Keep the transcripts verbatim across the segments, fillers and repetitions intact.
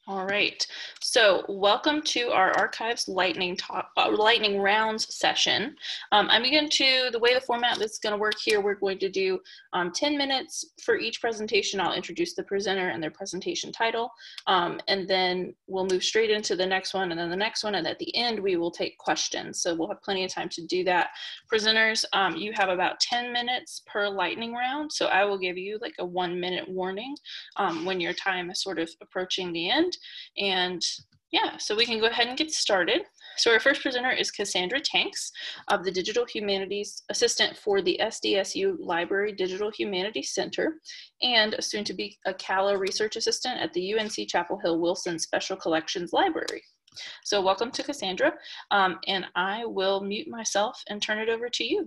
All right, so welcome to our Archives Lightning talk, uh, Lightning Rounds session. Um, I'm going to, the way the format that's going to work here, we're going to do um, ten minutes for each presentation. I'll introduce the presenter and their presentation title, um, and then we'll move straight into the next one and then the next one, and at the end we will take questions. So we'll have plenty of time to do that. Presenters, um, you have about ten minutes per lightning round, so I will give you like a one minute warning um, when your time is sort of approaching the end. And yeah, so we can go ahead and get started. So our first presenter is Cassandra Tanks of the Digital Humanities Assistant for the S D S U Library Digital Humanities Center and soon to be a CALA Research Assistant at the U N C Chapel Hill Wilson Special Collections Library. So welcome to Cassandra, um, and I will mute myself and turn it over to you.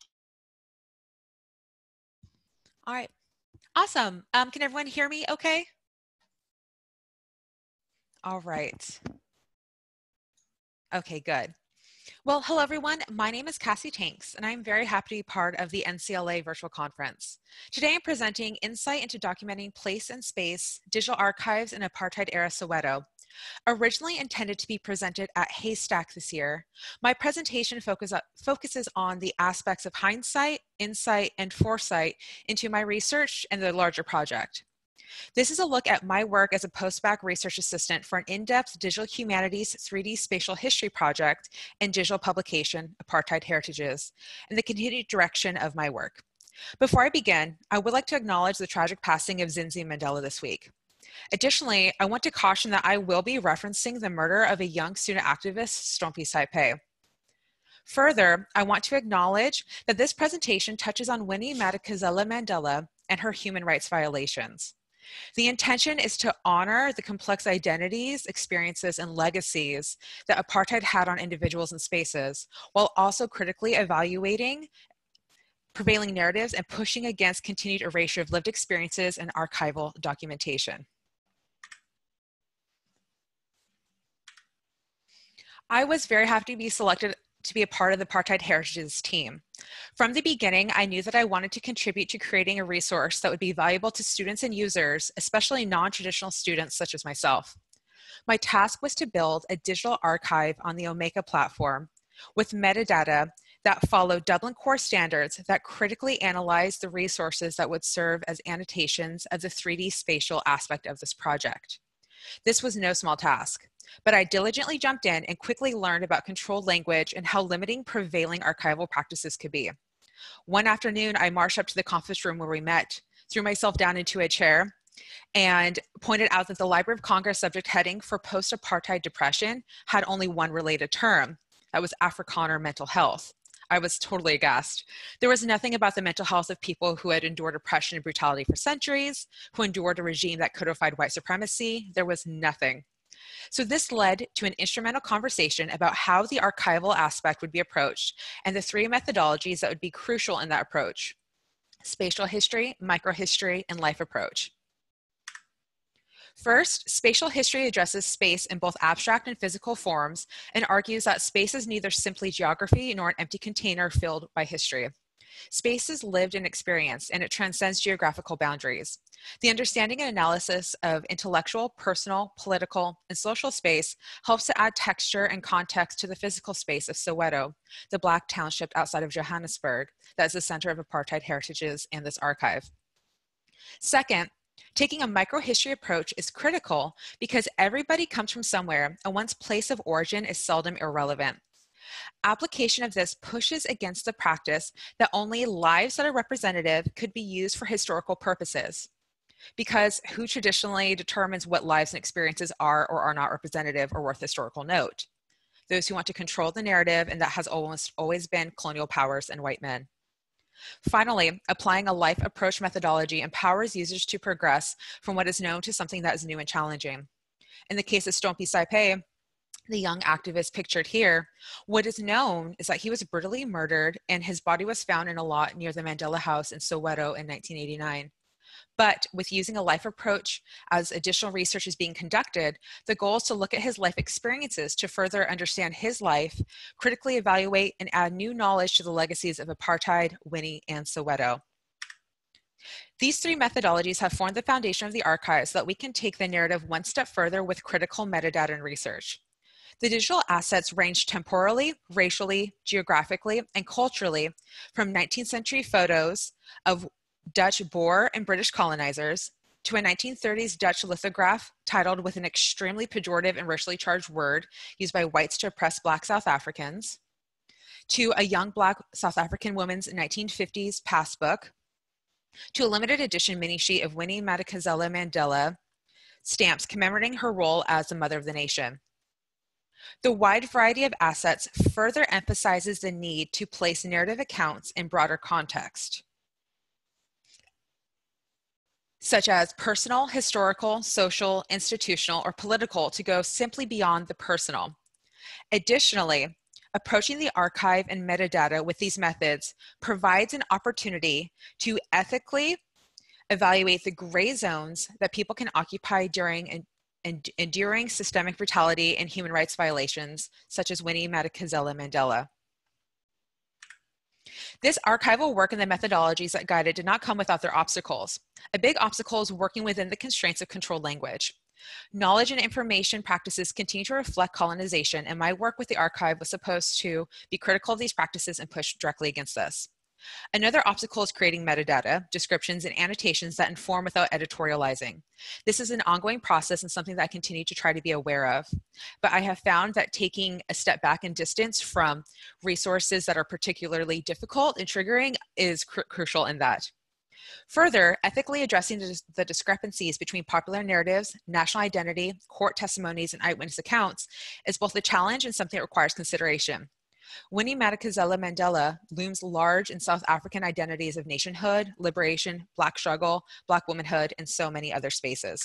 All right, awesome. Um, can everyone hear me okay? All right. Okay, good. Well, hello everyone. My name is Cassie Tanks, and I'm very happy to be part of the N C L A virtual conference. Today I'm presenting Insight into Documenting Place and Space, Digital Archives in Apartheid-Era Soweto. Originally intended to be presented at Haystack this year, my presentation focus, focuses on the aspects of hindsight, insight, and foresight into my research and the larger project. This is a look at my work as a post-bac research assistant for an in-depth digital humanities three D spatial history project and digital publication, Apartheid Heritages, and the continued direction of my work. Before I begin, I would like to acknowledge the tragic passing of Zinzi Mandela this week. Additionally, I want to caution that I will be referencing the murder of a young student activist, Stompie Saipai. Further, I want to acknowledge that this presentation touches on Winnie Madikizela Mandela and her human rights violations. The intention is to honor the complex identities, experiences, and legacies that apartheid had on individuals and spaces, while also critically evaluating prevailing narratives and pushing against continued erasure of lived experiences and archival documentation. I was very happy to be selected to be a part of the Apartheid Heritages team. From the beginning, I knew that I wanted to contribute to creating a resource that would be valuable to students and users, especially non-traditional students such as myself. My task was to build a digital archive on the Omeka platform with metadata that followed Dublin Core standards that critically analyzed the resources that would serve as annotations of the three D spatial aspect of this project. This was no small task, but I diligently jumped in and quickly learned about controlled language and how limiting prevailing archival practices could be. One afternoon, I marched up to the conference room where we met, threw myself down into a chair, and pointed out that the Library of Congress subject heading for post-apartheid depression had only one related term. That was Afrikaner mental health. I was totally aghast. There was nothing about the mental health of people who had endured oppression and brutality for centuries, who endured a regime that codified white supremacy. There was nothing. So this led to an instrumental conversation about how the archival aspect would be approached and the three methodologies that would be crucial in that approach: spatial history, microhistory, and life approach. First, spatial history addresses space in both abstract and physical forms and argues that space is neither simply geography nor an empty container filled by history. Space is lived and experienced, and it transcends geographical boundaries. The understanding and analysis of intellectual, personal, political, and social space helps to add texture and context to the physical space of Soweto, the Black township outside of Johannesburg, that is the center of apartheid heritages and this archive. Second, taking a microhistory approach is critical because everybody comes from somewhere, and one's place of origin is seldom irrelevant. Application of this pushes against the practice that only lives that are representative could be used for historical purposes. Because who traditionally determines what lives and experiences are or are not representative or worth historical note? Those who want to control the narrative, and that has almost always been colonial powers and white men. Finally, applying a life approach methodology empowers users to progress from what is known to something that is new and challenging. In the case of Stompie Saipai, the young activist pictured here, what is known is that he was brutally murdered and his body was found in a lot near the Mandela House in Soweto in nineteen eighty-nine. But with using a life approach as additional research is being conducted, the goal is to look at his life experiences to further understand his life, critically evaluate, and add new knowledge to the legacies of apartheid, Winnie, and Soweto. These three methodologies have formed the foundation of the archive so that we can take the narrative one step further with critical metadata and research. The digital assets range temporally, racially, geographically, and culturally from nineteenth century photos of Dutch Boer and British colonizers to a nineteen thirties Dutch lithograph titled with an extremely pejorative and racially charged word used by whites to oppress Black South Africans, to a young Black South African woman's nineteen fifties passbook, to a limited edition mini sheet of Winnie Madikizela Mandela stamps commemorating her role as the mother of the nation. The wide variety of assets further emphasizes the need to place narrative accounts in broader context, such as personal, historical, social, institutional, or political, to go simply beyond the personal. Additionally, approaching the archive and metadata with these methods provides an opportunity to ethically evaluate the gray zones that people can occupy during an and enduring systemic brutality and human rights violations, such as Winnie Madikizela Mandela. This archival work and the methodologies that guide it did not come without their obstacles. A big obstacle is working within the constraints of controlled language. Knowledge and information practices continue to reflect colonization, and my work with the archive was supposed to be critical of these practices and push directly against this. Another obstacle is creating metadata, descriptions, and annotations that inform without editorializing. This is an ongoing process and something that I continue to try to be aware of. But I have found that taking a step back in distance from resources that are particularly difficult and triggering is cr- crucial in that. Further, ethically addressing the discrepancies between popular narratives, national identity, court testimonies, and eyewitness accounts is both a challenge and something that requires consideration. Winnie Madikizela Mandela looms large in South African identities of nationhood, liberation, Black struggle, Black womanhood, and so many other spaces.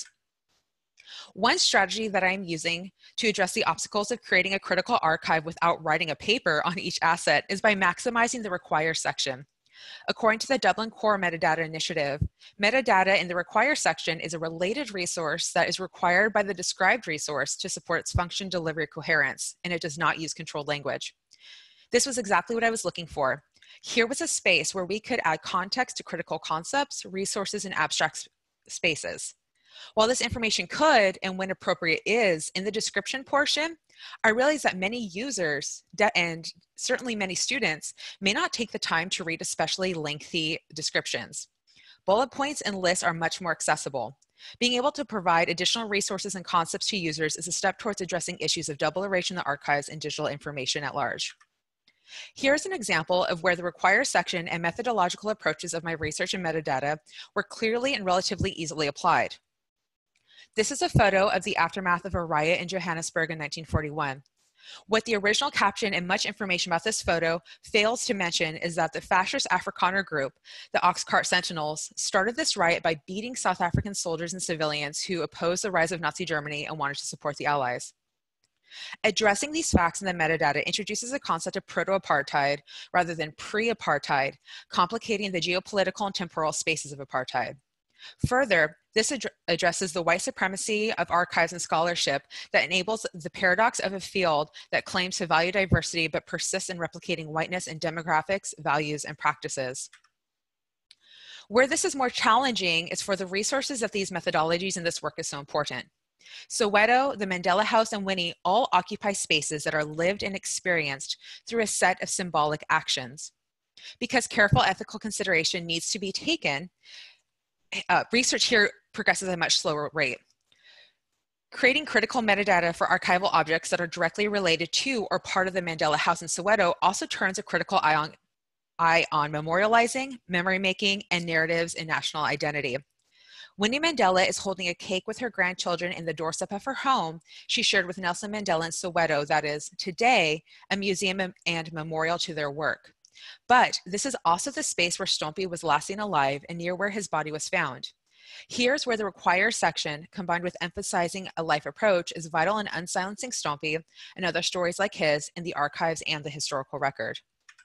One strategy that I'm using to address the obstacles of creating a critical archive without writing a paper on each asset is by maximizing the require section. According to the Dublin Core Metadata Initiative, metadata in the require section is a related resource that is required by the described resource to support its function, delivery, coherence, and it does not use controlled language. This was exactly what I was looking for. Here was a space where we could add context to critical concepts, resources, and abstract spaces. While this information could, and when appropriate is, in the description portion, I realized that many users, and certainly many students, may not take the time to read especially lengthy descriptions. Bullet points and lists are much more accessible. Being able to provide additional resources and concepts to users is a step towards addressing issues of double erasure in the archives and digital information at large. Here's an example of where the require section and methodological approaches of my research and metadata were clearly and relatively easily applied. This is a photo of the aftermath of a riot in Johannesburg in nineteen forty-one. What the original caption and much information about this photo fails to mention is that the fascist Afrikaner group, the Oxcart Sentinels, started this riot by beating South African soldiers and civilians who opposed the rise of Nazi Germany and wanted to support the Allies. Addressing these facts in the metadata introduces a concept of proto-apartheid rather than pre-apartheid, complicating the geopolitical and temporal spaces of apartheid. Further, this ad- addresses the white supremacy of archives and scholarship that enables the paradox of a field that claims to value diversity but persists in replicating whiteness in demographics, values, and practices. Where this is more challenging is for the resources of these methodologies, and this work is so important. Soweto, the Mandela House, and Winnie all occupy spaces that are lived and experienced through a set of symbolic actions. Because careful ethical consideration needs to be taken, uh, research here progresses at a much slower rate. Creating critical metadata for archival objects that are directly related to or part of the Mandela House in Soweto also turns a critical eye on, eye on memorializing, memory making, and narratives in national identity. Winnie Mandela is holding a cake with her grandchildren in the doorstep of her home she shared with Nelson Mandela in Soweto that is, today, a museum and memorial to their work. But this is also the space where Stompie was last seen alive and near where his body was found. Here's where the require section, combined with emphasizing a life approach, is vital in unsilencing Stompie and other stories like his in the archives and the historical record.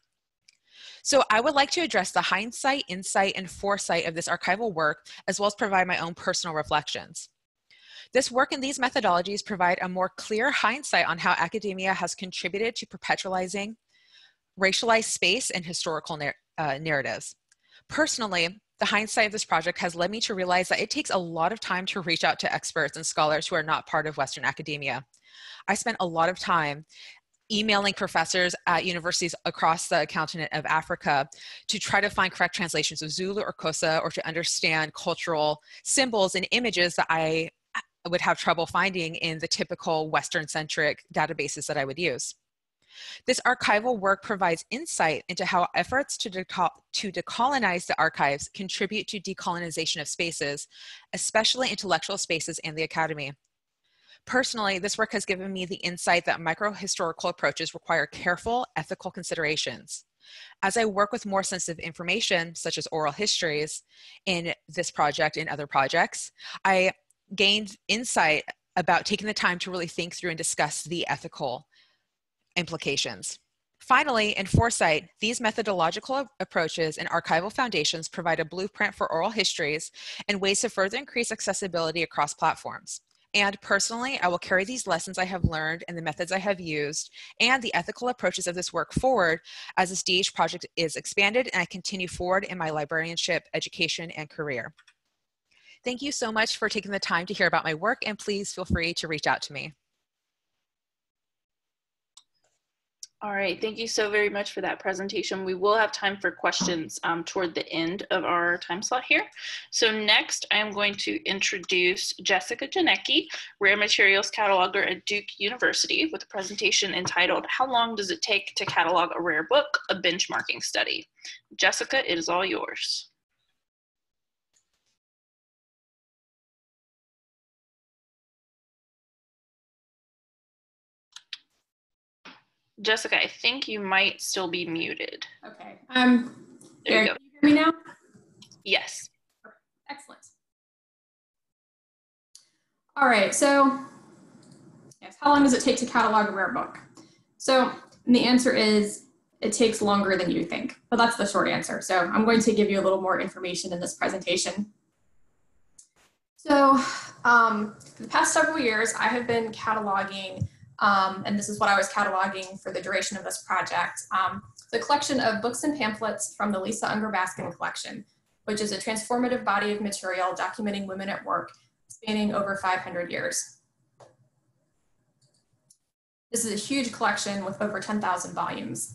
So I would like to address the hindsight, insight, and foresight of this archival work, as well as provide my own personal reflections. This work and these methodologies provide a more clear hindsight on how academia has contributed to perpetualizing racialized space and historical nar uh, narratives. Personally, The hindsight of this project has led me to realize that it takes a lot of time to reach out to experts and scholars who are not part of Western academia. I spent a lot of time emailing professors at universities across the continent of Africa to try to find correct translations of Zulu or Xhosa, or to understand cultural symbols and images that I would have trouble finding in the typical Western-centric databases that I would use. This archival work provides insight into how efforts to, deco to decolonize the archives contribute to decolonization of spaces, especially intellectual spaces and the academy. Personally, this work has given me the insight that microhistorical approaches require careful ethical considerations. As I work with more sensitive information, such as oral histories, in this project and other projects, I gained insight about taking the time to really think through and discuss the ethical implications. Finally, in foresight, these methodological approaches and archival foundations provide a blueprint for oral histories and ways to further increase accessibility across platforms. And personally, I will carry these lessons I have learned and the methods I have used and the ethical approaches of this work forward as this D H project is expanded and I continue forward in my librarianship, education, and career. Thank you so much for taking the time to hear about my work, and please feel free to reach out to me. All right, thank you so very much for that presentation. We will have time for questions um, toward the end of our time slot here. So next, I'm going to introduce Jessica Janecki, Rare Materials Cataloger at Duke University, with a presentation entitled, How Long Does It Take to Catalog a Rare Book? A Benchmarking Study. Jessica, it is all yours. Jessica, I think you might still be muted. Okay. Um, there you go. Can you hear me now? Yes. Excellent. All right. So, yes, how long does it take to catalog a rare book? So, and the answer is it takes longer than you think. But that's the short answer. So, I'm going to give you a little more information in this presentation. So, um, for the past several years, I have been cataloging. Um, and this is what I was cataloging for the duration of this project, um, the collection of books and pamphlets from the Lisa Unger Baskin collection, which is a transformative body of material documenting women at work spanning over five hundred years. This is a huge collection with over ten thousand volumes.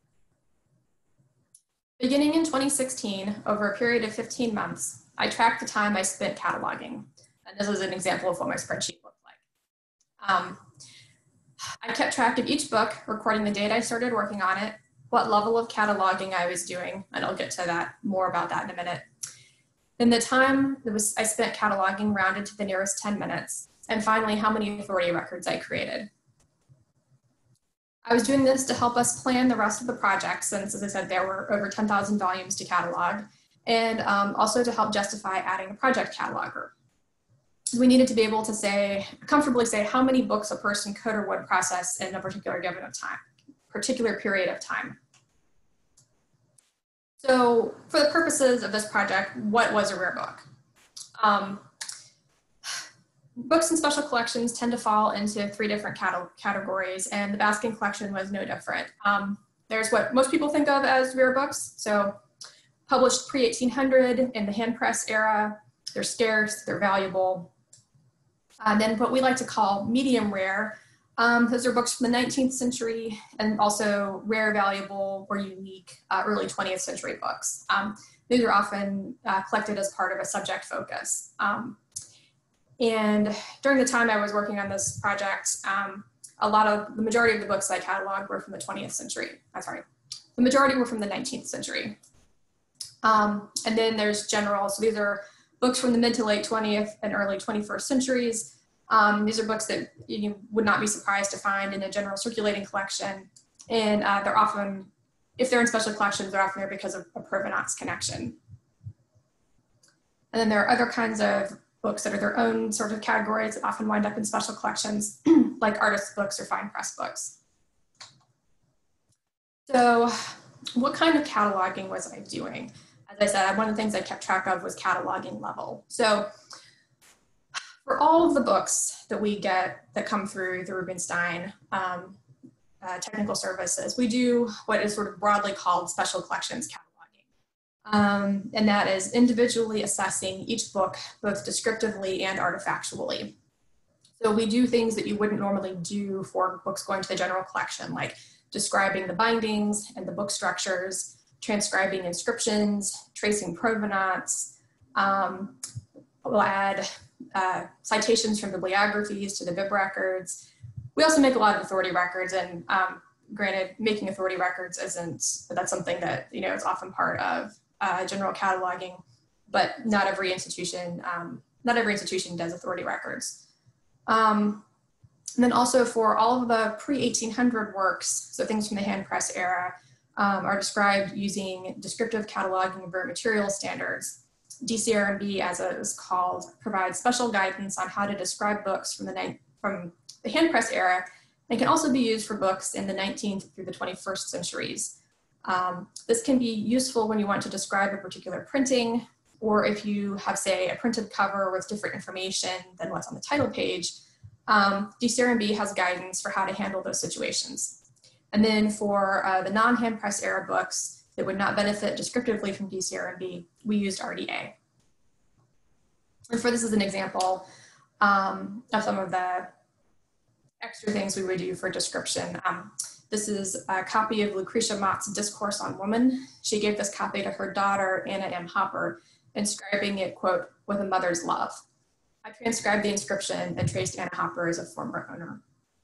Beginning in twenty sixteen, over a period of fifteen months, I tracked the time I spent cataloging. And this is an example of what my spreadsheet looked like. Um, I kept track of each book, recording the date I started working on it, what level of cataloging I was doing, and I'll get to that more about that in a minute. Then the time that was I spent cataloging rounded to the nearest ten minutes, and finally how many authority records I created. I was doing this to help us plan the rest of the project, since, as I said, there were over ten thousand volumes to catalog, and um, also to help justify adding a project cataloger. We needed to be able to say, comfortably say how many books a person could or would process in a particular given of time, particular period of time. So for the purposes of this project, what was a rare book? Um, books and special collections tend to fall into three different cat categories, and the Baskin collection was no different. Um, there's what most people think of as rare books. So published pre eighteen hundred in the hand press era, they're scarce, they're valuable. Uh, then what we like to call medium rare, um, those are books from the nineteenth century and also rare, valuable, or unique uh, early twentieth century books. Um, these are often uh, collected as part of a subject focus. Um, and during the time I was working on this project, um, a lot of, the majority of the books I cataloged were from the twentieth century. I'm sorry, the majority were from the nineteenth century. Um, and then there's general, so these are books from the mid to late twentieth and early twenty-first centuries. Um, these are books that you would not be surprised to find in a general circulating collection. And uh, they're often, if they're in special collections, they're often there because of a provenance connection. And then there are other kinds of books that are their own sort of categories that often wind up in special collections, like artist books or fine press books. So what kind of cataloging was I doing? As I said, one of the things I kept track of was cataloging level. So for all of the books that we get that come through the Rubenstein um, uh, technical services, we do what is sort of broadly called special collections cataloging. Um, and that is individually assessing each book, both descriptively and artifactually. So we do things that you wouldn't normally do for books going to the general collection, like describing the bindings and the book structures, transcribing inscriptions, tracing provenance. Um, we'll add uh, citations from bibliographies to the bib records. We also make a lot of authority records, and um, granted, making authority records isn't, that's something that, you know, is often part of uh, general cataloging, but not every institution, um, not every institution does authority records. Um, and then also for all of the pre eighteen hundred works, so things from the hand press era, um, are described using descriptive cataloging and material standards. D C R M B, as it is called, provides special guidance on how to describe books from the, from the hand press era, and can also be used for books in the nineteenth through the twenty-first centuries. Um, this can be useful when you want to describe a particular printing, or if you have, say, a printed cover with different information than what's on the title page. um, D C R M B has guidance for how to handle those situations. And then for uh, the non-hand press era books that would not benefit descriptively from D C R M B, we used R D A. And for this is an example um, of some of the extra things we would do for description. Um, this is a copy of Lucretia Mott's Discourse on Woman. She gave this copy to her daughter, Anna M. Hopper, inscribing it, quote, "with a mother's love." I transcribed the inscription and traced Anna Hopper as a former owner.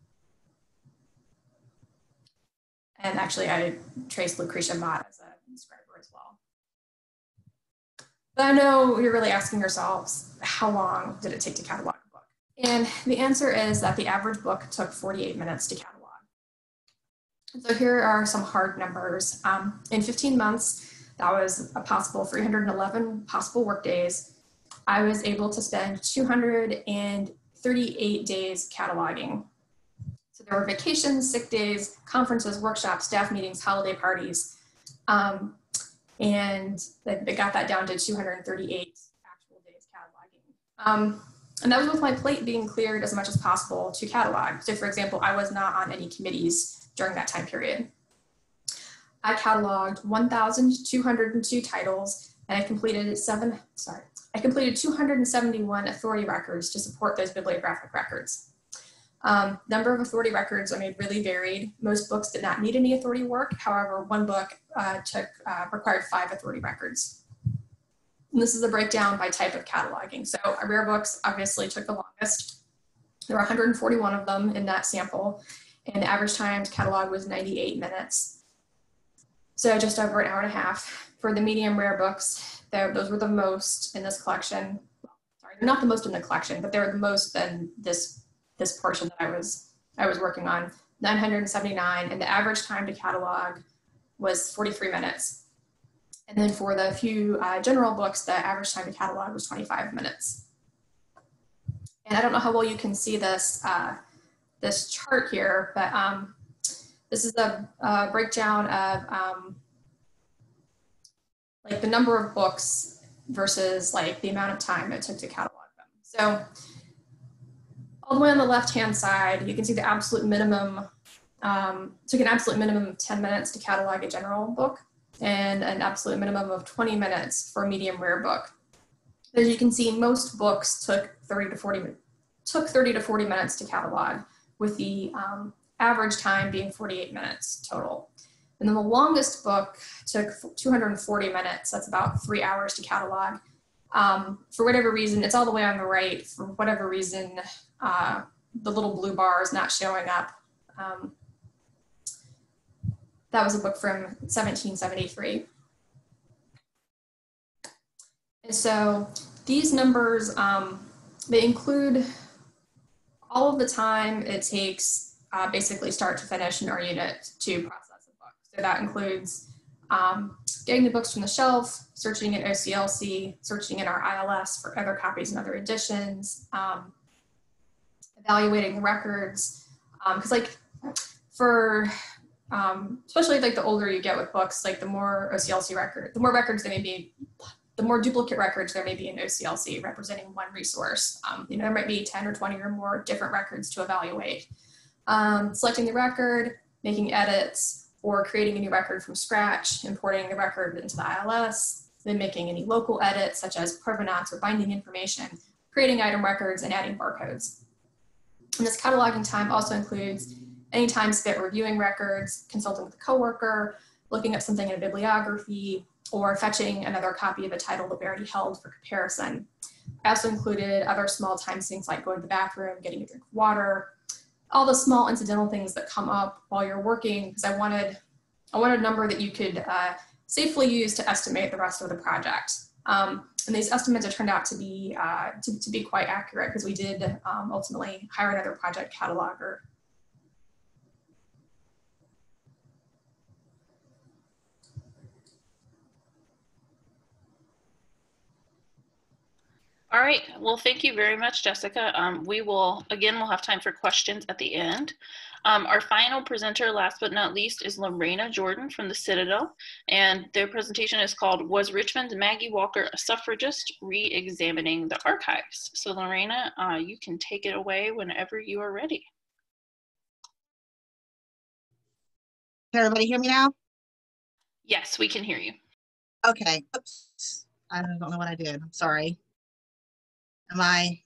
And actually, I traced Lucretia Mott as a inscriber as well. But I know you're really asking yourselves, how long did it take to catalog a book? And the answer is that the average book took forty-eight minutes to catalog. So here are some hard numbers. Um, in fifteen months, that was a possible three hundred eleven possible work days. I was able to spend two hundred thirty-eight days cataloging. So there were vacations, sick days, conferences, workshops, staff meetings, holiday parties. Um, and they got that down to two hundred thirty-eight actual days cataloging. Um, and that was with my plate being cleared as much as possible to catalog. So for example, I was not on any committees during that time period. I cataloged one thousand two hundred two titles, and I completed seven, sorry, I completed two hundred seventy-one authority records to support those bibliographic records. Um, number of authority records, I mean, really varied. Most books did not need any authority work. However, one book uh, took, uh, required five authority records. And this is a breakdown by type of cataloging. So our rare books obviously took the longest. There were one hundred forty-one of them in that sample, and the average time to catalog was ninety-eight minutes. So just over an hour and a half. For the medium rare books, those were the most in this collection. Sorry, they're not the most in the collection, but they were the most in this this portion that I was I was working on, nine hundred seventy-nine, and the average time to catalog was forty-three minutes. And then for the few uh, general books, the average time to catalog was twenty-five minutes. And I don't know how well you can see this uh, this chart here, but um, this is a, a breakdown of um, like the number of books versus like the amount of time it took to catalog them. So all the way on the left-hand side, you can see the absolute minimum, um, took an absolute minimum of ten minutes to catalog a general book and an absolute minimum of twenty minutes for a medium rare book. As you can see, most books took thirty to forty, took thirty to forty minutes to catalog, with the um, average time being forty-eight minutes total. And then the longest book took two hundred forty minutes. That's about three hours to catalog. Um, for whatever reason, it's all the way on the right. For whatever reason, uh, the little blue bar is not showing up. Um, that was a book from seventeen seventy-three. And so these numbers, um, they include all of the time it takes uh, basically start to finish in our unit to process a book. So that includes um, getting the books from the shelf, searching in O C L C, searching in our I L S for other copies and other editions, um, evaluating records. Because um, like for, um, especially like the older you get with books, like the more O C L C record, the more records there may be, the more duplicate records there may be in O C L C representing one resource. Um, you know, there might be ten or twenty or more different records to evaluate. Um, selecting the record, making edits, or creating a new record from scratch, importing the record into the I L S, then making any local edits such as provenance or binding information, creating item records, and adding barcodes. And this cataloging time also includes any time spent reviewing records, consulting with a coworker, looking up something in a bibliography, or fetching another copy of a title that we already held for comparison. I also included other small time sinks like going to the bathroom, getting a drink of water, all the small incidental things that come up while you're working, because I wanted, I wanted a number that you could uh, safely use to estimate the rest of the project. Um, and these estimates have turned out to be, uh, to, to be quite accurate, because we did um, ultimately hire another project cataloger. All right, well, thank you very much, Jessica. Um, we will, again, we'll have time for questions at the end. Um, our final presenter, last but not least, is Lorena Jordan from the Citadel, and their presentation is called, Was Richmond's Maggie Walker a Suffragist? Re-examining the Archives. So Lorena, uh, you can take it away whenever you are ready. Can everybody hear me now? Yes, we can hear you. Okay, oops, I don't know what I did, I'm sorry. Am I?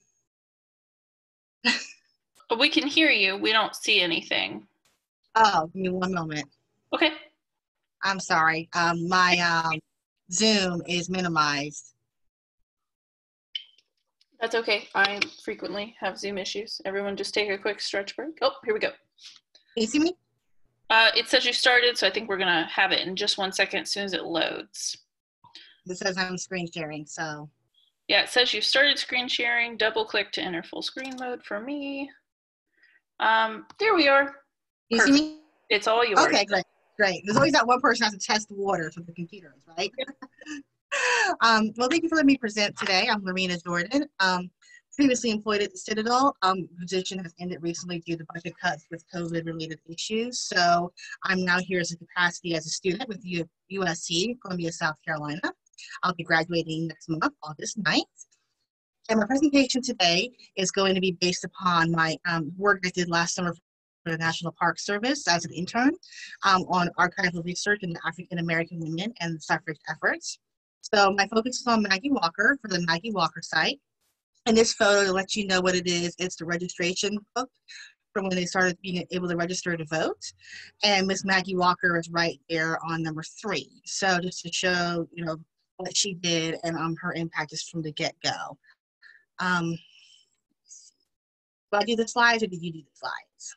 We can hear you. We don't see anything. Oh, give me one moment. Okay. I'm sorry. Um, my um, Zoom is minimized. That's okay. I frequently have Zoom issues. Everyone just take a quick stretch break. Oh, here we go. Can you see me? Uh, it says you started, so I think we're going to have it in just one second as soon as it loads. It says I'm screen sharing, so. Yeah, it says you started screen sharing. Double click to enter full screen mode for me. Um, there we are. You Perfect. see me? It's all yours. Okay, great, great. There's always that one person who has to test the waters with the computers, right? um, well, thank you for letting me present today. I'm Lorena Jordan. Um, previously employed at the Citadel. Um, position has ended recently due to budget cuts with COVID-related issues. So I'm now here as a capacity as a student with U USC, Columbia, South Carolina. I'll be graduating next month, August ninth. And my presentation today is going to be based upon my um, work I did last summer for the National Park Service as an intern um, on archival research into African American women and suffrage efforts. So my focus is on Maggie Walker for the Maggie Walker site. And this photo to let you know what it is, it's the registration book from when they started being able to register to vote. And Miss Maggie Walker is right there on number three. So just to show, you know, what she did and um, her impact is from the get-go. Um, do I do the slides or did you do the slides?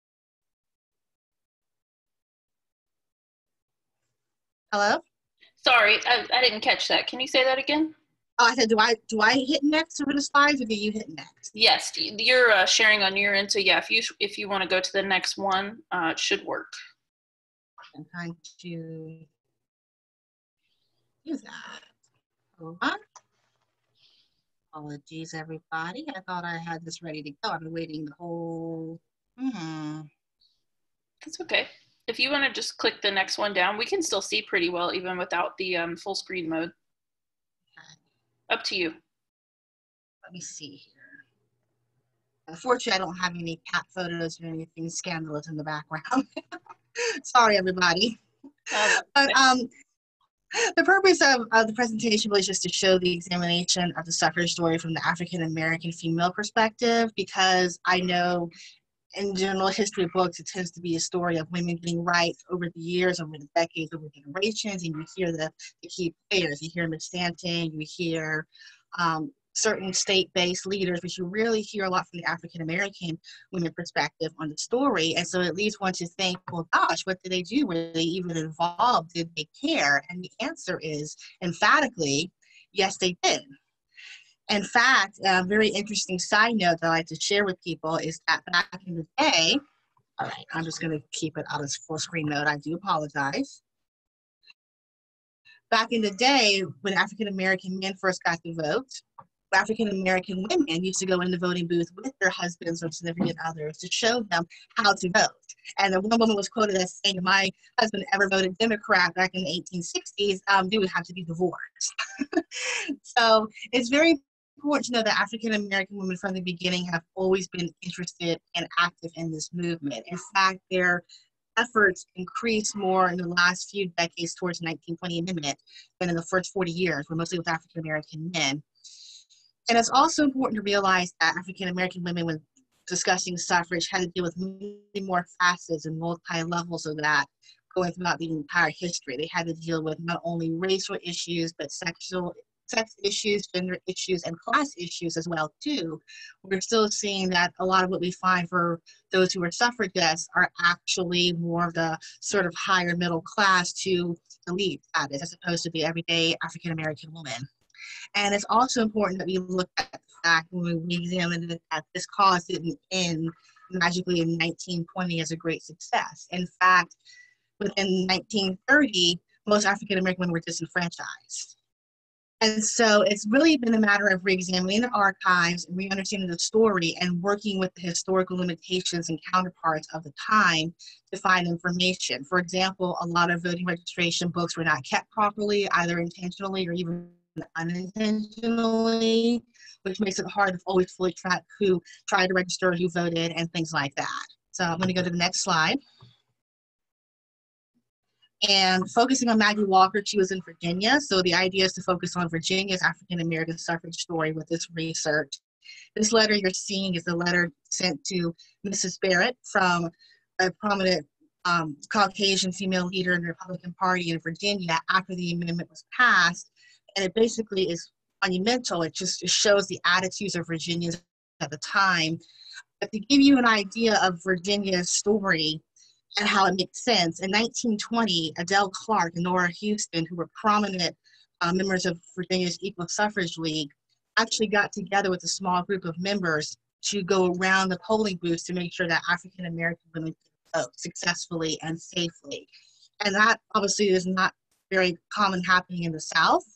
Hello? Sorry, I, I didn't catch that. Can you say that again? Oh, I said, do I do I hit next over the slides or do you hit next? Yes, you're uh, sharing on your end. So yeah, if you if you want to go to the next one, uh, it should work. I'm trying to do that. Hold on. Apologies, everybody. I thought I had this ready to go. I've been waiting the whole. Hmm. That's okay. If you want to just click the next one down, we can still see pretty well even without the um, full screen mode. Okay. Up to you. Let me see here. Unfortunately, I don't have any cat photos or anything scandalous in the background. Sorry, everybody. Um, but um, the purpose of, of the presentation was just to show the examination of the suffrage story from the African-American female perspective, because I know in general history books, it tends to be a story of women getting rights over the years, over the decades, over generations, and you hear the, the key players. You hear Miss Stanton, you hear um, certain state-based leaders, but you really hear a lot from the African-American women perspective on the story. And so it leads one to think, well, gosh, what did they do? Were they even involved? Did they care? And the answer is emphatically, yes, they did. In fact, a very interesting side note that I like to share with people is that back in the day, all right, I'm just going to keep it out of full screen mode. I do apologize. Back in the day, when African-American men first got to vote, African-American women used to go in the voting booth with their husbands or significant others to show them how to vote. And the one woman was quoted as saying, if my husband ever voted Democrat back in the eighteen sixties, um, we would have to be divorced. So it's very important to know that African-American women from the beginning have always been interested and active in this movement. In fact, their efforts increased more in the last few decades towards the nineteen twenty Amendment than in the first forty years, were mostly with African American men. And it's also important to realize that African American women, when discussing suffrage, had to deal with many more facets and multi-levels of that going throughout the entire history. They had to deal with not only racial issues, but sexual sex issues, gender issues, and class issues as well too. We're still seeing that a lot of what we find for those who are suffragists are actually more of the sort of higher middle class to elite status, as opposed to the everyday African American woman. And it's also important that we look at the fact when we examine it, that this cause didn't end magically in nineteen twenty as a great success. In fact, within nineteen thirty, most African American women were disenfranchised. And so it's really been a matter of re-examining the archives and re-understanding the story and working with the historical limitations and counterparts of the time to find information. For example, a lot of voting registration books were not kept properly, either intentionally or even unintentionally, which makes it hard to always fully track who tried to register, who voted, and things like that. So I'm going to go to the next slide. And focusing on Maggie Walker, she was in Virginia. So the idea is to focus on Virginia's African American suffrage story with this research. This letter you're seeing is the letter sent to Missus Barrett from a prominent um, Caucasian female leader in the Republican Party in Virginia after the amendment was passed. And it basically is monumental. It just it shows the attitudes of Virginians at the time. But to give you an idea of Virginia's story and how it makes sense, in nineteen twenty, Adele Clark and Nora Houston, who were prominent uh, members of Virginia's Equal Suffrage League, actually got together with a small group of members to go around the polling booths to make sure that African American women could vote successfully and safely. And that obviously is not very common happening in the South.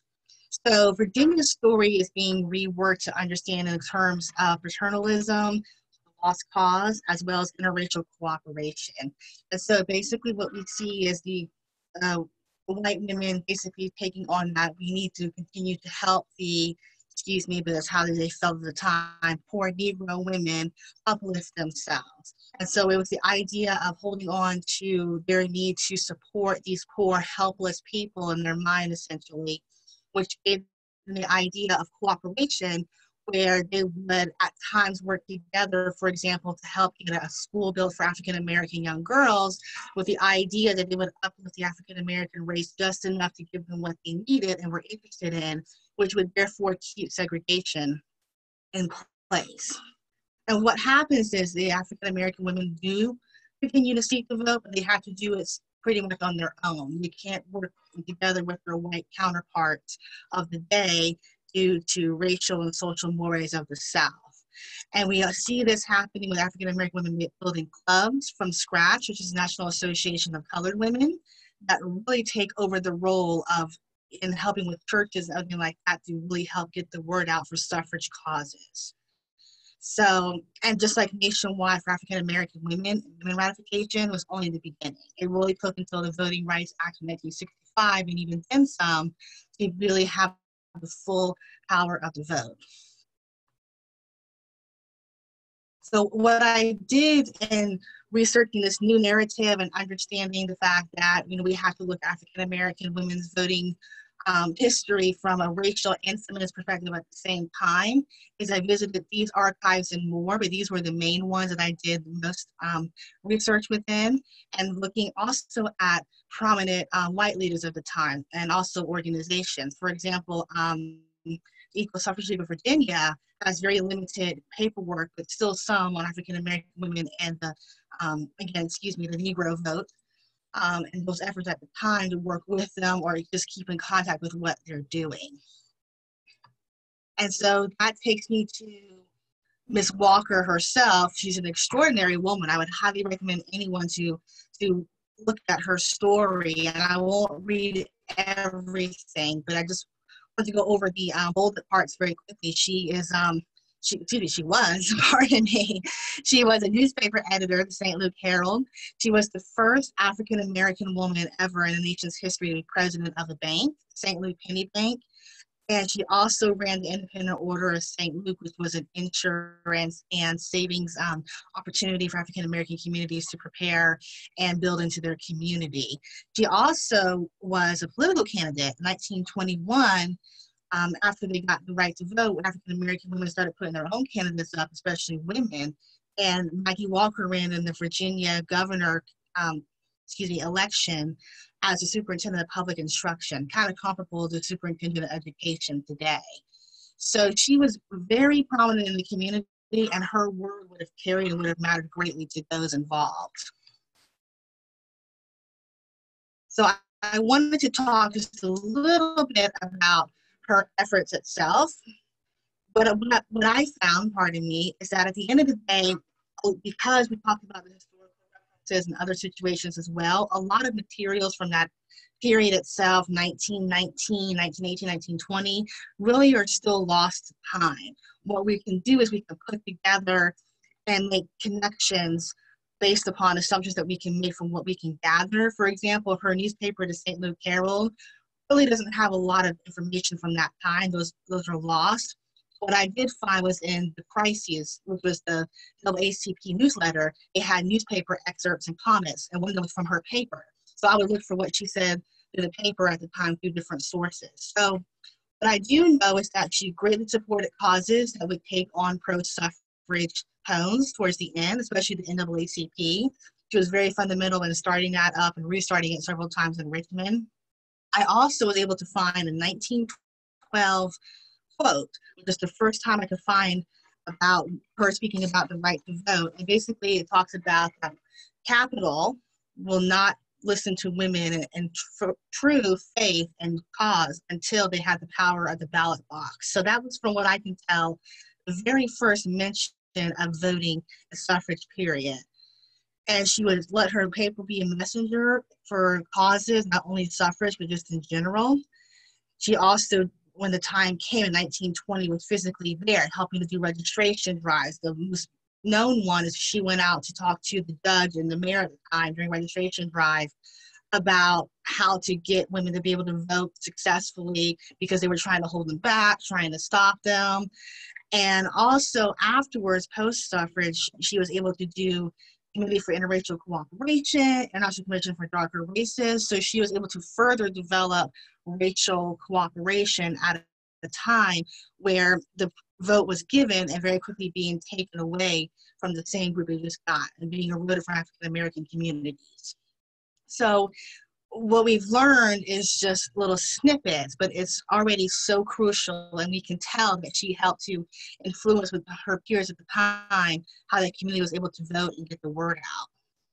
So Virginia's story is being reworked to understand in terms of paternalism, lost cause, as well as interracial cooperation. And so basically what we see is the uh, white women basically taking on that we need to continue to help the, excuse me, but that's how they felt at the time, poor Negro women uplift themselves. And so it was the idea of holding on to their need to support these poor, helpless people in their mind, essentially, which gave them the idea of cooperation, where they would at times work together, for example, to help get a school built for African American young girls, with the idea that they would uplift the African American race just enough to give them what they needed and were interested in, which would therefore keep segregation in place. And what happens is the African American women do continue to seek the vote, but they have to do it pretty much on their own. They can't work together with their white counterparts of the day due to racial and social mores of the South. And we see this happening with African American women building clubs from scratch, which is the National Association of Colored Women, that really take over the role of in helping with churches and everything like that to really help get the word out for suffrage causes. So, and just like nationwide for African American women, women ratification was only the beginning. It really took until the Voting Rights Act of nineteen sixty-five, and even then some, to really have the full power of the vote. So what I did in researching this new narrative and understanding the fact that, you know, we have to look at African American women's voting um, history from a racial and feminist perspective at the same time, is I visited these archives and more, but these were the main ones that I did most um, research within, and looking also at prominent uh, white leaders of the time and also organizations. For example, um, the Equal Suffrage League of Virginia has very limited paperwork, but still some on African American women and the, um, again, excuse me, the Negro vote. Um, and those efforts at the time to work with them or just keep in contact with what they're doing. And so that takes me to Miss Walker herself. She's an extraordinary woman. I would highly recommend anyone to, to look at her story. And I won't read everything, but I just want to go over the um, bolded parts very quickly. She is, um, she, excuse me, she was, pardon me, she was a newspaper editor at the Saint Luke Herald. She was the first African-American woman ever in the nation's history to be president of a bank, Saint Luke Penny Bank. And she also ran the Independent Order of Saint Luke, which was an insurance and savings um, opportunity for African American communities to prepare and build into their community. She also was a political candidate in nineteen twenty-one. Um, after they got the right to vote, African American women started putting their own candidates up, especially women. And Maggie Walker ran in the Virginia governor, um, excuse me, election as a superintendent of public instruction, kind of comparable to superintendent of education today. So she was very prominent in the community, and her word would have carried and would have mattered greatly to those involved. So I, I wanted to talk just a little bit about her efforts itself. But what, what I found, pardon me, is that at the end of the day, because we talked about the historical references and other situations as well, a lot of materials from that period itself, nineteen nineteen, nineteen eighteen, nineteen twenty, really are still lost to time. What we can do is we can put together and make connections based upon assumptions that we can make from what we can gather. For example, her newspaper, the Saint Luke Herald, really doesn't have a lot of information from that time. Those, those are lost. What I did find was in the Crises, which was the N double A C P newsletter, it had newspaper excerpts and comments, and one of them was from her paper. So I would look for what she said in the paper at the time through different sources. So what I do know is that she greatly supported causes that would take on pro-suffrage tones towards the end, especially the N double A C P. She was very fundamental in starting that up and restarting it several times in Richmond. I also was able to find a nineteen twelve quote, which is the first time I could find about her speaking about the right to vote. And basically it talks about that capital will not listen to women and, and tr true faith and cause until they have the power of the ballot box. So that was, from what I can tell, the very first mention of voting the suffrage period. And she would let her paper be a messenger for causes, not only suffrage, but just in general. She also, when the time came in nineteen twenty, was physically there helping to do registration drives. The most known one is she went out to talk to the judge and the mayor at the time during registration drive about how to get women to be able to vote successfully because they were trying to hold them back, trying to stop them. And also afterwards, post-suffrage, she was able to do Committee for Interracial Cooperation and also Commission for Darker Races. So she was able to further develop racial cooperation at a time where the vote was given and very quickly being taken away from the same group it just got and being eroded from African American communities. So what we've learned is just little snippets, but it's already so crucial, and we can tell that she helped to influence with her peers at the time how the community was able to vote and get the word out.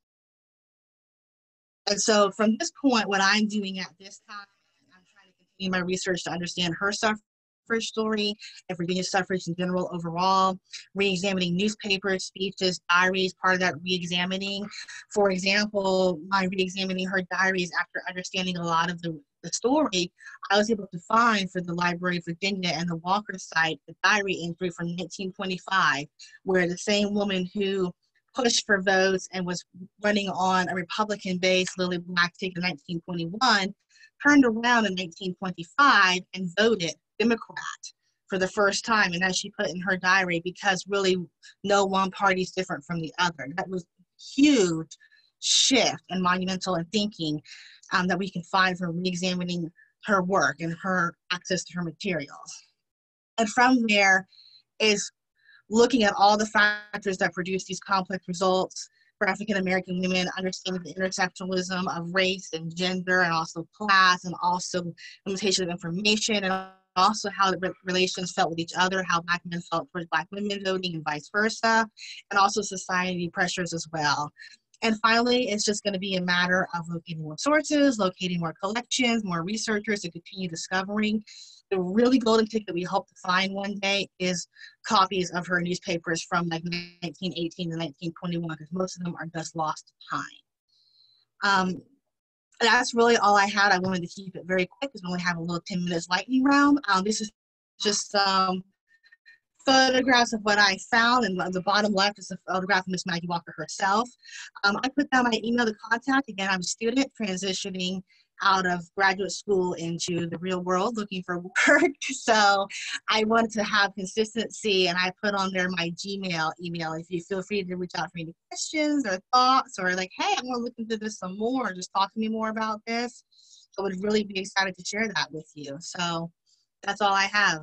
And so from this point, what I'm doing at this time, I'm trying to continue my research to understand her suffrage story and Virginia suffrage in general overall, re-examining newspapers, speeches, diaries, part of that re-examining. For example, my re-examining her diaries after understanding a lot of the, the story, I was able to find for the Library of Virginia and the Walker site the diary entry from nineteen twenty-five, where the same woman who pushed for votes and was running on a Republican-based Lily Black ticket in nineteen twenty-one, turned around in nineteen twenty-five and voted Democrat for the first time. And as she put in her diary, because really no one party is different from the other. That was a huge shift and monumental in thinking um, that we can find from re-examining her work and her access to her materials. And from there is looking at all the factors that produce these complex results for African American women, understanding the intersectionalism of race and gender and also class, and also limitation of information, and also how the relations felt with each other, how Black men felt towards Black women voting and vice versa, and also society pressures as well. And finally, it's just going to be a matter of locating more sources, locating more collections, more researchers to continue discovering. The really golden ticket we hope to find one day is copies of her newspapers from like nineteen eighteen to nineteen twenty-one, because most of them are just lost to time. Um, that's really all I had. I wanted to keep it very quick because we only have a little ten minutes lightning round. Um, this is just some photographs of what I found, and on the bottom left is a photograph of Miss Maggie Walker herself. Um, I put down my email to contact. Again, I'm a student transitioning out of graduate school into the real world looking for work. So I wanted to have consistency, and I put on there my Gmail email. If you feel free to reach out for any questions or thoughts, or like, hey, I'm going to look into this some more, just talk to me more about this. I would really be excited to share that with you. So that's all I have.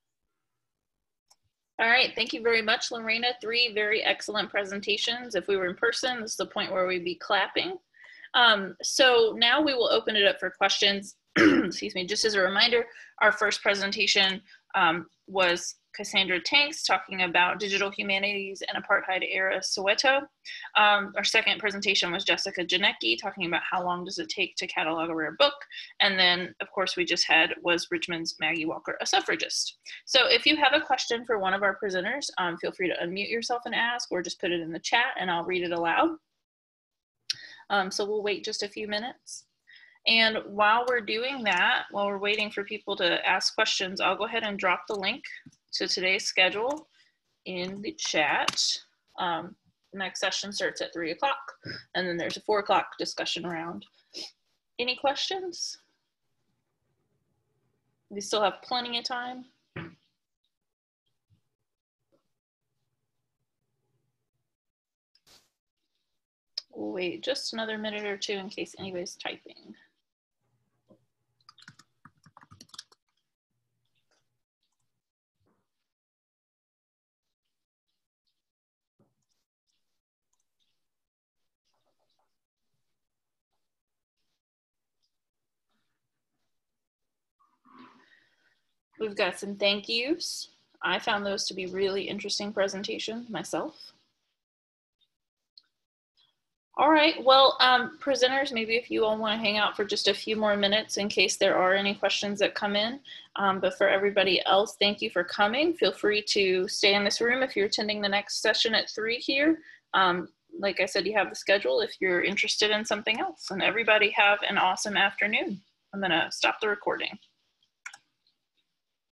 All right, thank you very much, Lorena. Three very excellent presentations. If we were in person, this is the point where we'd be clapping. Um, so now we will open it up for questions. Excuse me, just as a reminder, our first presentation um, was Cassandra Tanks talking about digital humanities and Apartheid-Era Soweto. Um, our second presentation was Jessica Janecki talking about how long does it take to catalog a rare book. And then, of course, we just had was Richmond's Maggie Walker, a suffragist. So if you have a question for one of our presenters, um, feel free to unmute yourself and ask, or just put it in the chat and I'll read it aloud. Um, so we'll wait just a few minutes. And while we're doing that, while we're waiting for people to ask questions, I'll go ahead and drop the link to today's schedule in the chat. Um, next session starts at three o'clock, and then there's a four o'clock discussion round. Any questions? We still have plenty of time. We'll wait just another minute or two in case anybody's typing. We've got some thank yous. I found those to be really interesting presentations myself. All right, well, um, presenters, maybe if you all want to hang out for just a few more minutes in case there are any questions that come in. Um, but for everybody else, thank you for coming. Feel free to stay in this room if you're attending the next session at three here. Um, like I said, you have the schedule if you're interested in something else. And everybody have an awesome afternoon. I'm gonna stop the recording.